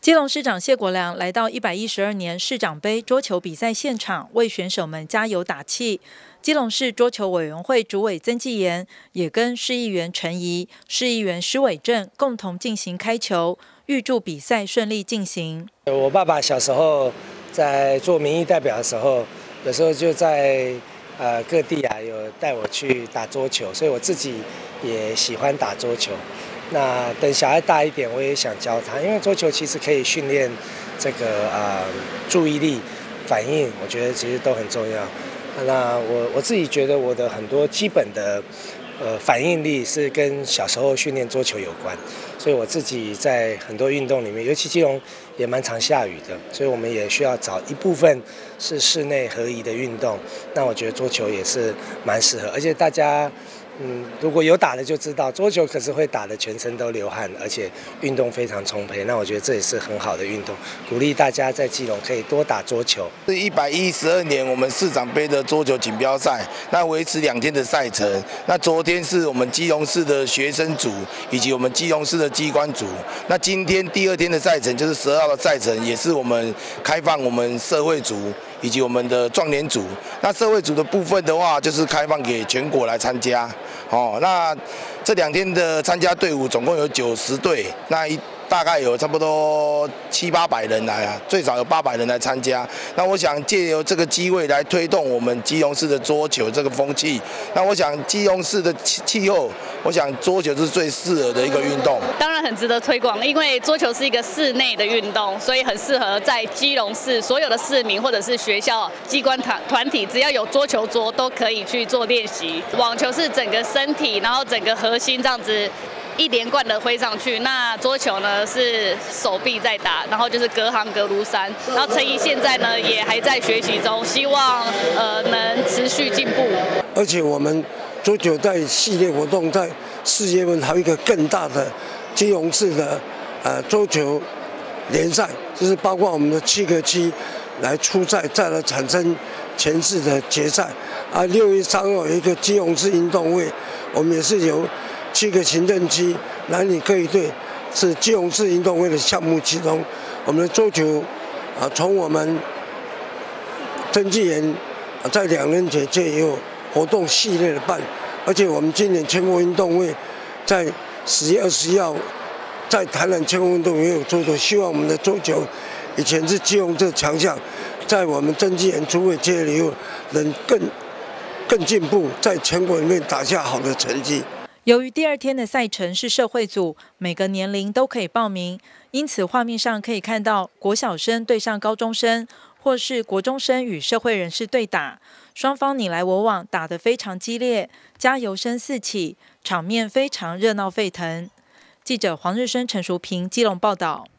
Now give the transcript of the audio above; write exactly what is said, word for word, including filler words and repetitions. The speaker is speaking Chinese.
基隆市长谢国良来到一百一十二年市长杯桌球比赛现场，为选手们加油打气。基隆市桌球委员会主委曾纪言也跟市议员陈仪、市议员施伟正共同进行开球，预祝比赛顺利进行。 我爸爸小时候在做民意代表的时候，有时候就在呃各地啊有带我去打桌球，所以我自己也喜欢打桌球。那等小孩大一点，我也想教他，因为桌球其实可以训练这个呃注意力、反应，我觉得其实都很重要。那我我自己觉得我的很多基本的呃反应力是跟小时候训练桌球有关，所以我自己在很多运动里面，尤其基隆也蛮常下雨的，所以我们也需要找一部分是室内合宜的运动。那我觉得桌球也是蛮适合，而且大家。嗯，如果有打的就知道，桌球可是会打得全身都流汗，而且运动非常充沛。那我觉得这也是很好的运动，鼓励大家在基隆可以多打桌球。 是一百一十二年我们市长杯的桌球锦标赛，那维持两天的赛程。那昨天是我们基隆市的学生组以及我们基隆市的机关组。那今天第二天的赛程就是十二号的赛程，也是我们开放我们社会组以及我们的壮年组。那社会组的部分的话，就是开放给全国来参加。哦，那这两天的参加队伍总共有九十队，那一大概有差不多七八百人来啊，最少有八百人来参加。那我想借由这个机会来推动我们基隆市的桌球这个风气。那我想基隆市的气候，我想桌球是最适合的一个运动。 当然很值得推广，因为桌球是一个室内的运动，所以很适合在基隆市所有的市民或者是学校、机关团团体，只要有桌球桌都可以去做练习。网球是整个身体，然后整个核心这样子。一连贯的挥上去，那桌球呢是手臂在打，然后就是隔行隔如山。然后陈怡现在呢也还在学习中，希望呃能持续进步。 而且我们桌球在系列活动在四月份还有一个更大的基隆市的呃桌球联赛，就是包括我们的七个区来出赛，再来产生前世的决赛。啊，六月三号有一个基隆市运动会，我们也是由七个行政区男女各一队，是基隆市运动会的项目其中。我们的桌球啊，从我们曾纪言啊在两人节就也有活动系列的办，而且我们今年全国运动会在十月二十一号在台南全国运动会也有桌球，希望我们的桌球以前是基隆这强项，在我们曾纪言出位接了以后，能更更进步，在全国里面打下好的成绩。 由于第二天的赛程是社会组，每个年龄都可以报名，因此画面上可以看到国小生对上高中生，或是国中生与社会人士对打，双方你来我往，打得非常激烈，加油声四起，场面非常热闹沸腾。记者黄日升、陈淑平基隆报道。